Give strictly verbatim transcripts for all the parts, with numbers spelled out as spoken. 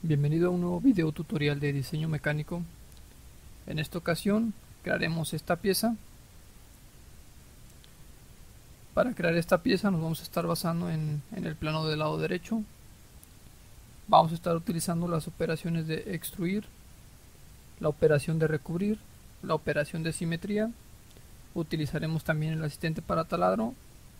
Bienvenido a un nuevo video tutorial de diseño mecánico. En esta ocasión crearemos esta pieza. Para crear esta pieza nos vamos a estar basando en, en el plano del lado derecho. Vamos a estar utilizando las operaciones de extruir, la operación de recubrir, la operación de simetría. Utilizaremos también el asistente para taladro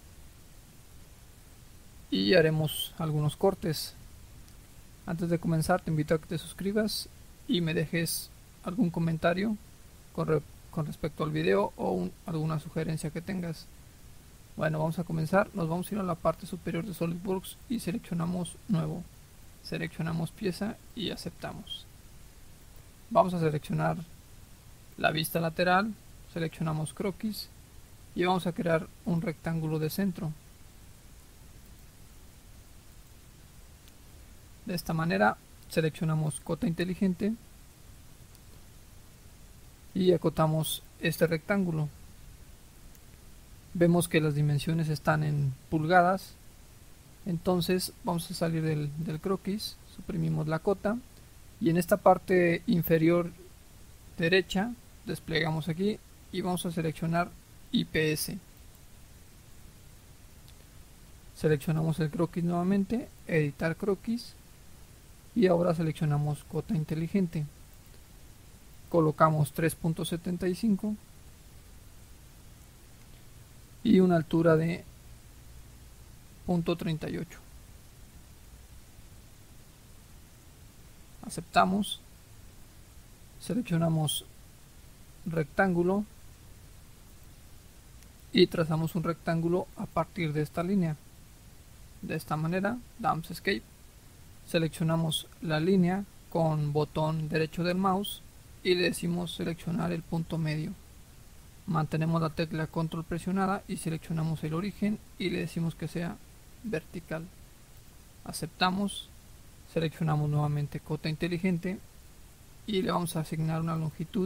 y haremos algunos cortes. Antes de comenzar te invito a que te suscribas y me dejes algún comentario con, re con respecto al video o un, alguna sugerencia que tengas. Bueno, vamos a comenzar. Nos vamos a ir a la parte superior de SolidWorks y seleccionamos nuevo. Seleccionamos pieza y aceptamos. Vamos a seleccionar la vista lateral, seleccionamos croquis y vamos a crear un rectángulo de centro. De esta manera seleccionamos cota inteligente y acotamos este rectángulo. Vemos que las dimensiones están en pulgadas, entonces vamos a salir del, del croquis, suprimimos la cota y en esta parte inferior derecha desplegamos aquí y vamos a seleccionar I P S. Seleccionamos el croquis nuevamente, editar croquis y ahora seleccionamos cota inteligente. Colocamos tres punto setenta y cinco y una altura de punto treinta y ocho. Aceptamos. Seleccionamos rectángulo y trazamos un rectángulo a partir de esta línea. De esta manera damos escape. Seleccionamos la línea con botón derecho del mouse y le decimos seleccionar el punto medio. Mantenemos la tecla control presionada y seleccionamos el origen y le decimos que sea vertical. Aceptamos. Seleccionamos nuevamente cota inteligente y le vamos a asignar una longitud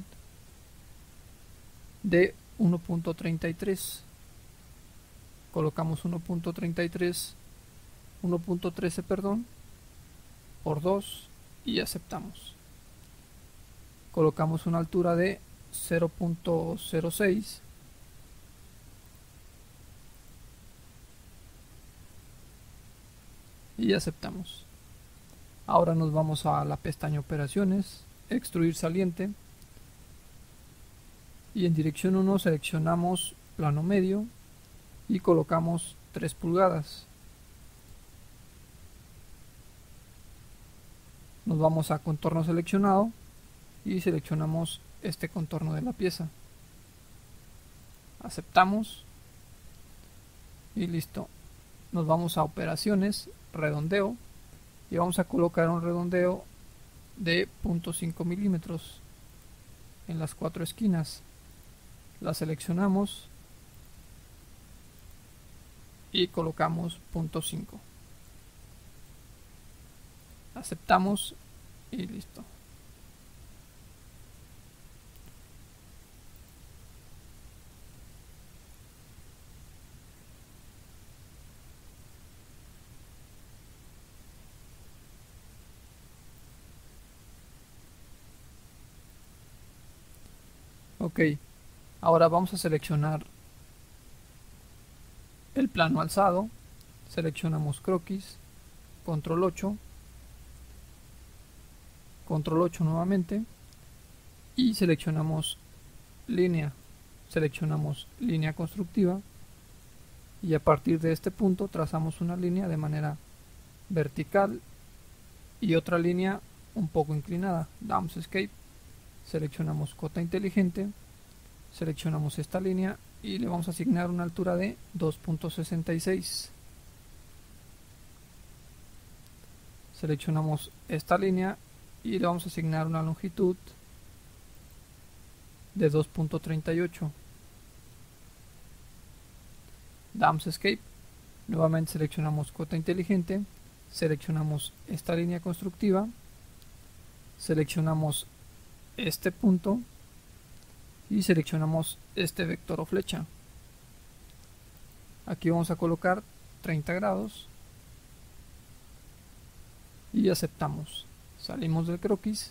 de uno punto treinta y tres. Colocamos uno punto treinta y tres, uno punto trece, perdón, por dos y aceptamos. Colocamos una altura de cero punto cero seis y aceptamos. Ahora nos vamos a la pestaña operaciones, extruir saliente y en dirección uno seleccionamos plano medio y colocamos tres pulgadas. Nos vamos a contorno seleccionado y seleccionamos este contorno de la pieza. Aceptamos y listo. Nos vamos a operaciones, redondeo y vamos a colocar un redondeo de cero punto cinco milímetros en las cuatro esquinas. La seleccionamos y colocamos cero punto cinco. Aceptamos y listo. Ok, ahora vamos a seleccionar el plano alzado. Seleccionamos croquis, control ocho, control ocho nuevamente y seleccionamos línea. Seleccionamos línea constructiva y a partir de este punto trazamos una línea de manera vertical y otra línea un poco inclinada. Damos escape. Seleccionamos cota inteligente, seleccionamos esta línea y le vamos a asignar una altura de dos punto sesenta y seis. Seleccionamos esta línea y le vamos a asignar una longitud de dos punto treinta y ocho. Damos escape. Nuevamente seleccionamos cota inteligente, seleccionamos esta línea constructiva, seleccionamos este punto y seleccionamos este vector o flecha. Aquí vamos a colocar treinta grados y aceptamos. Salimos del croquis.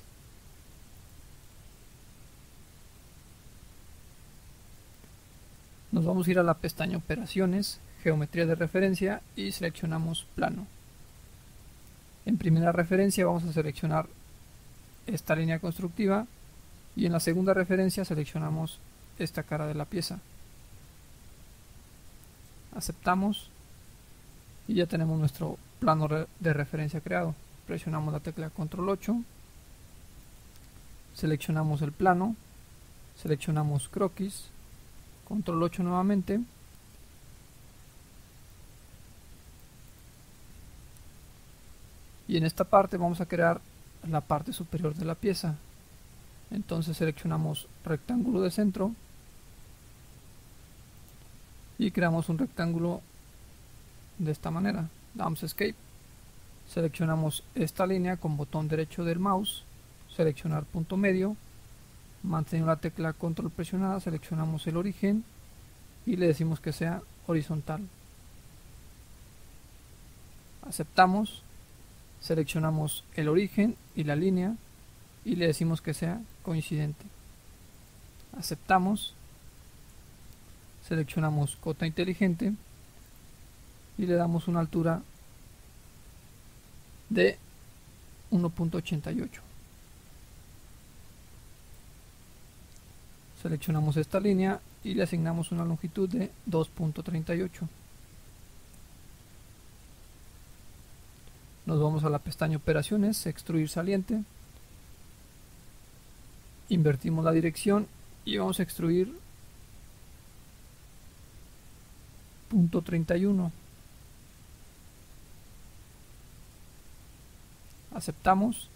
Nos vamos a ir a la pestaña Operaciones, Geometría de referencia y seleccionamos Plano. En primera referencia vamos a seleccionar esta línea constructiva y en la segunda referencia seleccionamos esta cara de la pieza. Aceptamos y ya tenemos nuestro plano de referencia creado. Presionamos la tecla control ocho, seleccionamos el plano, seleccionamos croquis, control ocho nuevamente, y en esta parte vamos a crear la parte superior de la pieza. Entonces seleccionamos rectángulo de centro y creamos un rectángulo de esta manera. Damos Escape, seleccionamos esta línea con botón derecho del mouse, seleccionar punto medio, manteniendo la tecla control presionada, seleccionamos el origen y le decimos que sea horizontal. Aceptamos, seleccionamos el origen y la línea y le decimos que sea coincidente. Aceptamos, seleccionamos cota inteligente y le damos una altura de uno punto ochenta y ocho. Seleccionamos esta línea y le asignamos una longitud de dos punto treinta y ocho. Nos vamos a la pestaña Operaciones, Extruir saliente, invertimos la dirección y vamos a extruir punto treinta y uno. Aceptamos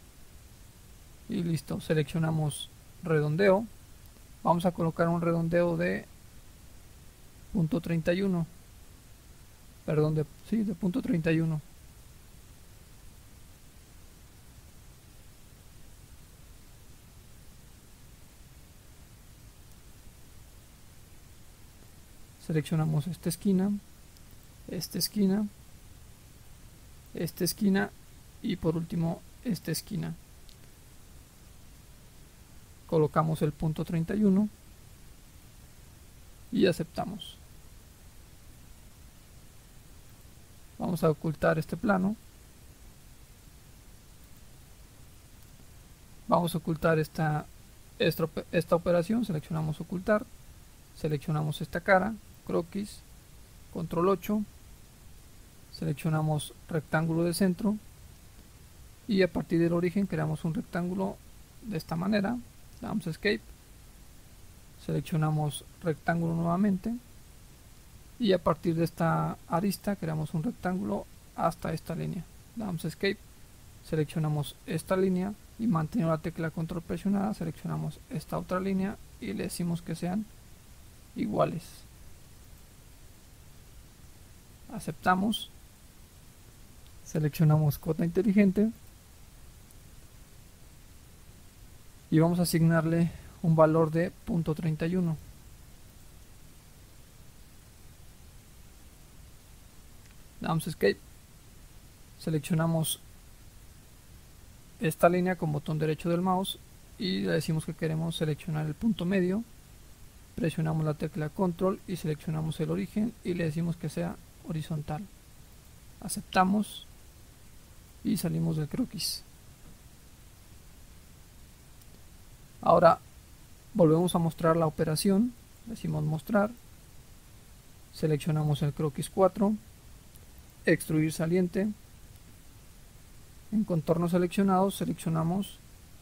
y listo. Seleccionamos redondeo, vamos a colocar un redondeo de punto treinta y uno, perdón, de, sí, de punto treinta y uno. Seleccionamos esta esquina, esta esquina, esta esquina y por último esta esquina. Colocamos el punto treinta y uno y aceptamos. Vamos a ocultar este plano. Vamos a ocultar esta, esta, esta operación. Seleccionamos ocultar, seleccionamos esta cara, croquis, control ocho, seleccionamos rectángulo de centro y a partir del origen creamos un rectángulo de esta manera. Damos Escape, seleccionamos rectángulo nuevamente y a partir de esta arista creamos un rectángulo hasta esta línea. Damos Escape, seleccionamos esta línea y manteniendo la tecla control presionada seleccionamos esta otra línea y le decimos que sean iguales. Aceptamos, seleccionamos cota inteligente y vamos a asignarle un valor de punto treinta y uno. Damos Escape, seleccionamos esta línea con botón derecho del mouse y le decimos que queremos seleccionar el punto medio, presionamos la tecla control y seleccionamos el origen y le decimos que sea horizontal. Aceptamos y salimos del croquis. Ahora volvemos a mostrar la operación, decimos mostrar, seleccionamos el croquis cuatro, extruir saliente, en contornos seleccionados seleccionamos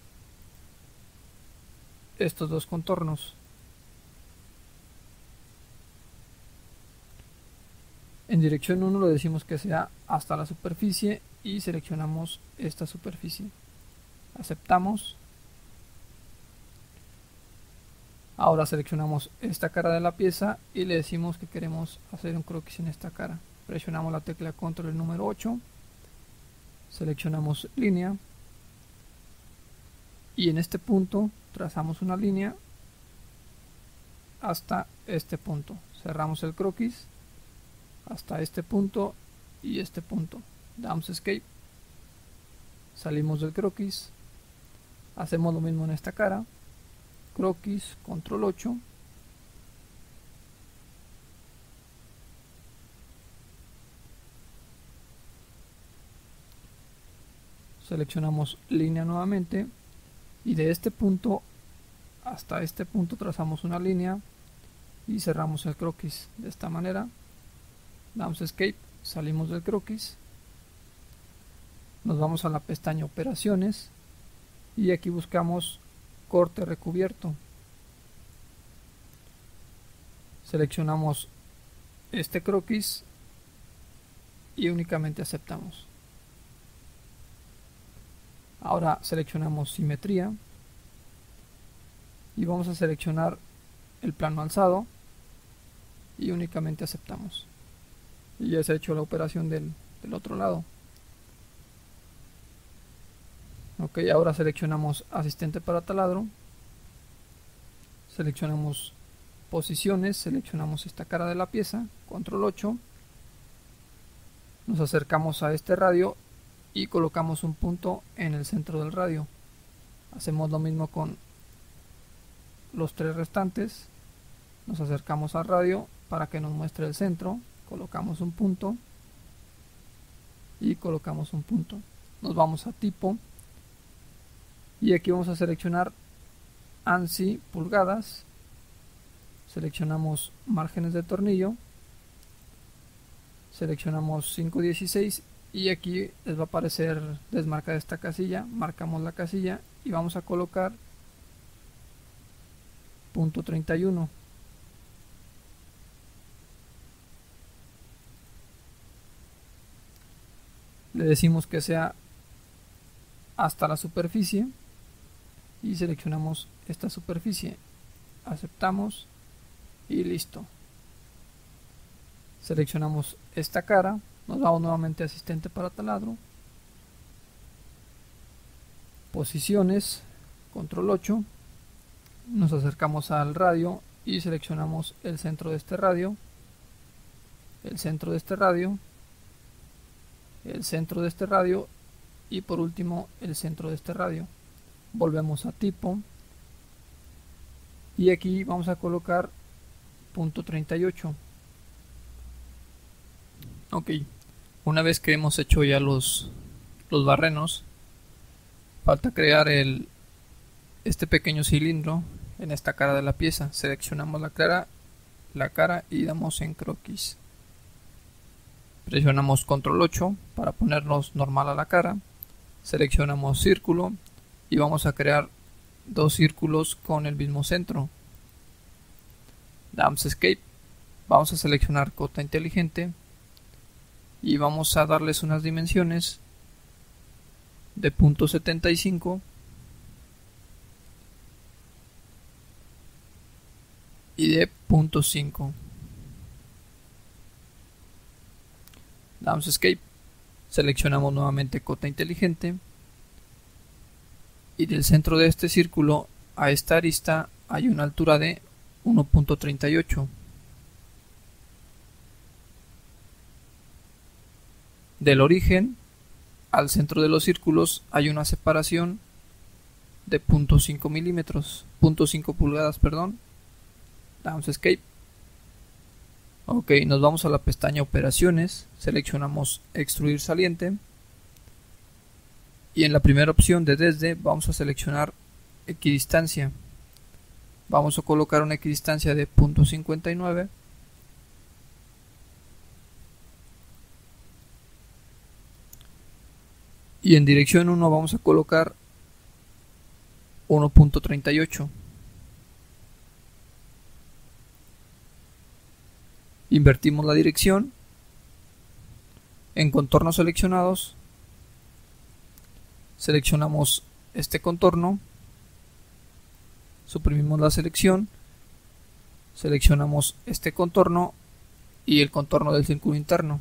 estos dos contornos. En dirección uno le decimos que sea hasta la superficie y seleccionamos esta superficie. Aceptamos. Ahora seleccionamos esta cara de la pieza y le decimos que queremos hacer un croquis en esta cara. Presionamos la tecla control el número ocho, seleccionamos línea y en este punto trazamos una línea hasta este punto. Cerramos el croquis hasta este punto y este punto. Damos Escape, salimos del croquis, hacemos lo mismo en esta cara, croquis, control ocho, seleccionamos línea nuevamente y de este punto hasta este punto trazamos una línea y cerramos el croquis de esta manera. Damos escape, salimos del croquis, nos vamos a la pestaña operaciones y aquí buscamos corte recubierto, seleccionamos este croquis y únicamente aceptamos. Ahora seleccionamos simetría y vamos a seleccionar el plano alzado y únicamente aceptamos. Y ya se ha hecho la operación del, del otro lado. Ok, ahora seleccionamos asistente para taladro, seleccionamos posiciones, seleccionamos esta cara de la pieza, control ocho, nos acercamos a este radio y colocamos un punto en el centro del radio. Hacemos lo mismo con los tres restantes, nos acercamos al radio para que nos muestre el centro, colocamos un punto y colocamos un punto. Nos vamos a tipo y aquí vamos a seleccionar ANSI pulgadas, seleccionamos márgenes de tornillo, seleccionamos cinco dieciséis y aquí les va a aparecer desmarcar esta casilla, marcamos la casilla y vamos a colocar punto treinta y uno. Le decimos que sea hasta la superficie y seleccionamos esta superficie, aceptamos y listo. Seleccionamos esta cara, nos vamos nuevamente a asistente para taladro, posiciones, control ocho, nos acercamos al radio y seleccionamos el centro de este radio, el centro de este radio, el centro de este radio y por último el centro de este radio. Volvemos a tipo y aquí vamos a colocar punto treinta y ocho. Ok, una vez que hemos hecho ya los, los barrenos, falta crear el, este pequeño cilindro en esta cara de la pieza. Seleccionamos la cara, la cara y damos en croquis. Presionamos control ocho para ponernos normal a la cara. Seleccionamos círculo y vamos a crear dos círculos con el mismo centro. Damos escape, vamos a seleccionar cota inteligente y vamos a darles unas dimensiones de punto setenta y cinco y de punto cinco. Damos escape, seleccionamos nuevamente cota inteligente y del centro de este círculo a esta arista hay una altura de uno punto treinta y ocho. Del origen al centro de los círculos hay una separación de punto cinco milímetros, punto cinco pulgadas, perdón. Damos escape. Ok, nos vamos a la pestaña operaciones, seleccionamos extruir saliente y en la primera opción de desde vamos a seleccionar equidistancia. Vamos a colocar una equidistancia de punto cincuenta y nueve y en dirección uno vamos a colocar uno punto treinta y ocho. Invertimos la dirección, en contornos seleccionados seleccionamos este contorno, suprimimos la selección, seleccionamos este contorno y el contorno del círculo interno,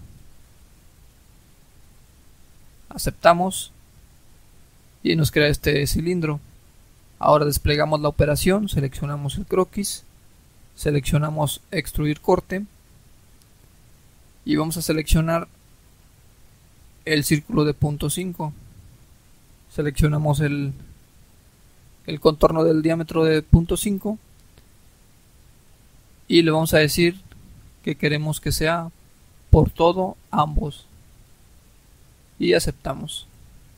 aceptamos y nos crea este cilindro. Ahora desplegamos la operación, seleccionamos el croquis, seleccionamos extruir corte y vamos a seleccionar el círculo de punto cinco. seleccionamos el, el contorno del diámetro de punto cinco y le vamos a decir que queremos que sea por todo ambos y aceptamos.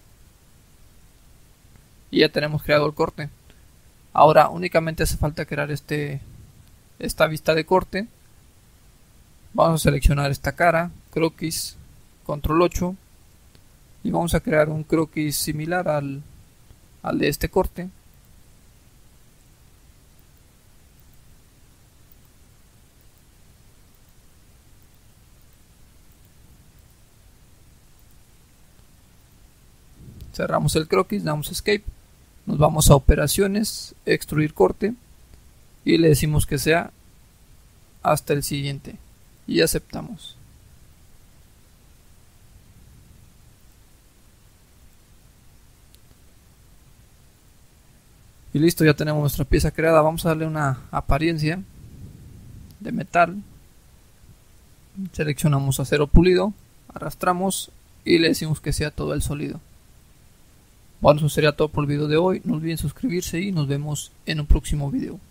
Y ya tenemos creado el corte. Ahora únicamente hace falta crear este esta vista de corte. Vamos a seleccionar esta cara, croquis, control ocho, y vamos a crear un croquis similar al, al de este corte. Cerramos el croquis, damos escape, nos vamos a operaciones, extruir corte y le decimos que sea hasta el siguiente y aceptamos. Y listo, ya tenemos nuestra pieza creada. Vamos a darle una apariencia de metal. Seleccionamos acero pulido, arrastramos y le decimos que sea todo el sólido. Bueno, eso sería todo por el video de hoy. No olviden suscribirse y nos vemos en un próximo video.